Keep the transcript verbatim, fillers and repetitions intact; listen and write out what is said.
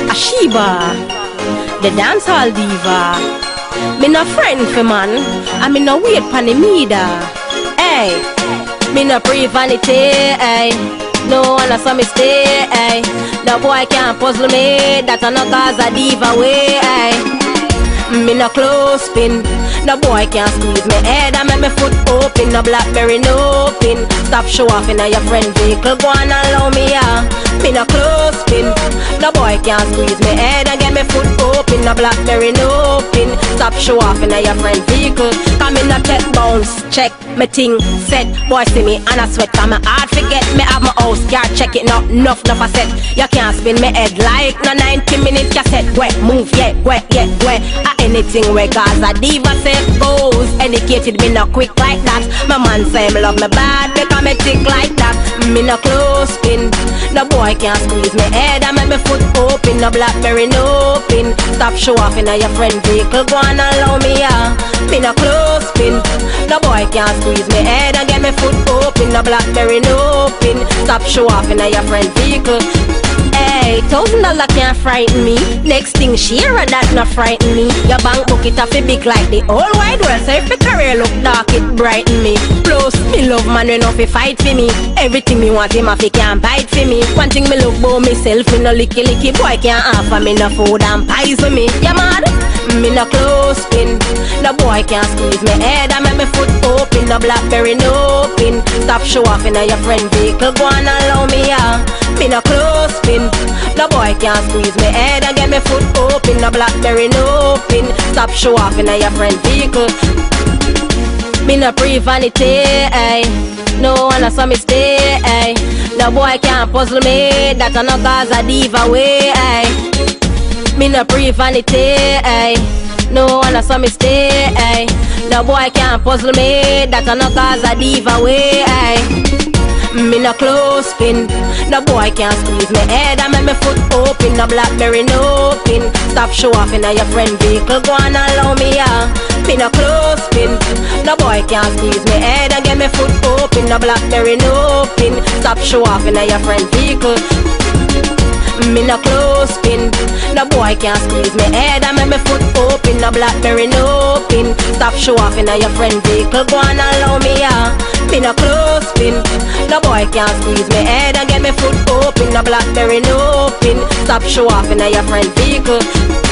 Asheba, the dancehall diva. Me no friend for man, and me no wait pon the meter. Hey, me no pre vanity. Hey, no one a saw me stay. Hey, the boy can't puzzle me. That a no cause a diva way. Hey, me no clothespin. The boy can't squeeze me head and make me foot open. No Blackberry no pin. Stop show off in your friend vehicle. Go on and allow me ah. Me no clothespin. The boy can't squeeze me head and get me foot open. No Blackberry no pin. Stop show off in your friend vehicle. Come in a tech bounce. Check me ting set. Boy see me and I sweat. Come me hard forget me have my house. Can't check it now. Enough enough I said. You can't spin me head like no ninety minute cassette. Wet move yeah wet yeah wet. Ah, anything where cause a diva say goes. Educated me not quick like that. My man say me love me bad because me tick like that. Me no clothespin. No boy can't squeeze me head and make me foot open. No Blackberry no pin. Stop show off in your friend vehicle. Go on and allow me ah. Me no clothespin. No boy can't squeeze me head and get me foot open. No Blackberry no pin. Stop show off in your friend vehicle. Hey, thousand dollar can't frighten me. Next thing share that not frighten me. Your bank book it off a big like the whole wide world. So if your career look dark it brighten me. Plus me love man when off fight for me. Everything me want him off he can't bite for me. One thing me look about myself me no licky licky. Boy can't offer me no food and pies for me. You mad? Me no clothespin. No boy can't squeeze me head and make me foot open. No Blackberry no pin. Stop show off in your friend vehicle. Go on and allow me ah. Me no clothespin. No boy can't squeeze me head and get me foot open. No Blackberry no pin. Stop show off in your friend vehicle. Me no pre vanity. Ay. No one a saw me stay. Ay. No boy can't puzzle me. That a no cause a diva way. Ay. Me no pre vanity. Ay. No one a saw me stay. Ay. No boy can't puzzle me. That a no cause a diva way. Ay. Me no clothespin. No boy can't squeeze me head and make me foot open. No Blackberry no pin. Stop show off in your friend vehicle. Go on and allow me ah. Me no clothespin. No boy can't squeeze me head and get me foot open. No Blackberry no pin. Stop show off in your friend vehicle. Me no clothespin. No boy can't squeeze me head and make me foot open. No Blackberry no pin. Stop show off in your friend vehicle. Go on and allow me ah. Me no clothespin. No boy can't squeeze me head and get me foot open. No Blackberry no pin. Stop show off in your friend vehicle.